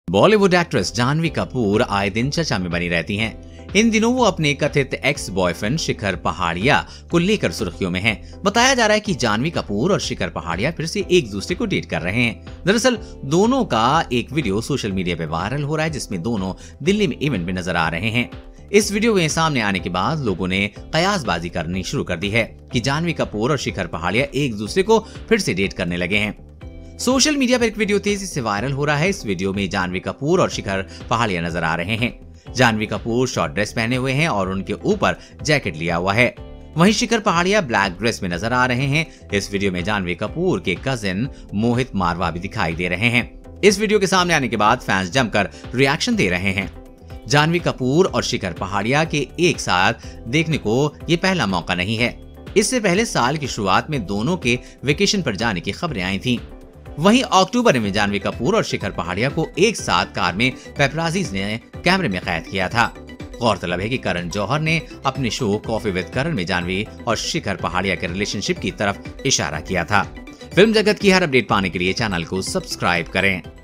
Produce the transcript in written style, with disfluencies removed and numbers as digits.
Bollywood actress Janhvi Kapoor आए दिन चर्चा में बनी रहती हैं। इन दिनों वो अपने कथित एक्स बॉयफ्रेंड शिखर पहाड़िया को लेकर सुर्खियों में हैं। बताया जा रहा है कि जाह्नवी कपूर और शिखर पहाड़िया फिर से एक दूसरे को डेट कर रहे हैं। दरअसल दोनों का एक वीडियो सोशल मीडिया पे वायरल हो रहा है, जिसमें दोनों दिल्ली में इवेंट में नजर आ रहे हैं। इस वीडियो के सामने आने के बाद लोगों ने कयासबाजी करनी शुरू कर दी है कि जाह्नवी कपूर और शिखर पहाड़िया एक दूसरे को फिर से डेट करने लगे हैं। सोशल मीडिया पर एक वीडियो तेजी से वायरल हो रहा है। इस वीडियो में जाह्नवी कपूर और शिखर पहाड़िया नजर आ रहे हैं। जाह्नवी कपूर शॉर्ट ड्रेस पहने हुए हैं और उनके ऊपर जैकेट लिया हुआ है। वहीं शिखर पहाड़िया ब्लैक ड्रेस में नजर आ रहे हैं। इस वीडियो में जाह्नवी कपूर के कजिन मोहित मारवा भी दिखाई दे रहे हैं। इस वीडियो के सामने आने के बाद फैंस जमकर रिएक्शन दे रहे हैं। जाह्नवी कपूर और शिखर पहाड़िया के एक साथ देखने को ये पहला मौका नहीं है। इससे पहले साल की शुरुआत में दोनों के वेकेशन पर जाने की खबरें आई थीं। वहीं अक्टूबर में जाह्नवी कपूर और शिखर पहाड़िया को एक साथ कार में पेपराजीज ने कैमरे में कैद किया था। गौरतलब है कि करण जौहर ने अपने शो कॉफी विद करण में जाह्नवी और शिखर पहाड़िया के रिलेशनशिप की तरफ इशारा किया था। फिल्म जगत की हर अपडेट पाने के लिए चैनल को सब्सक्राइब करें।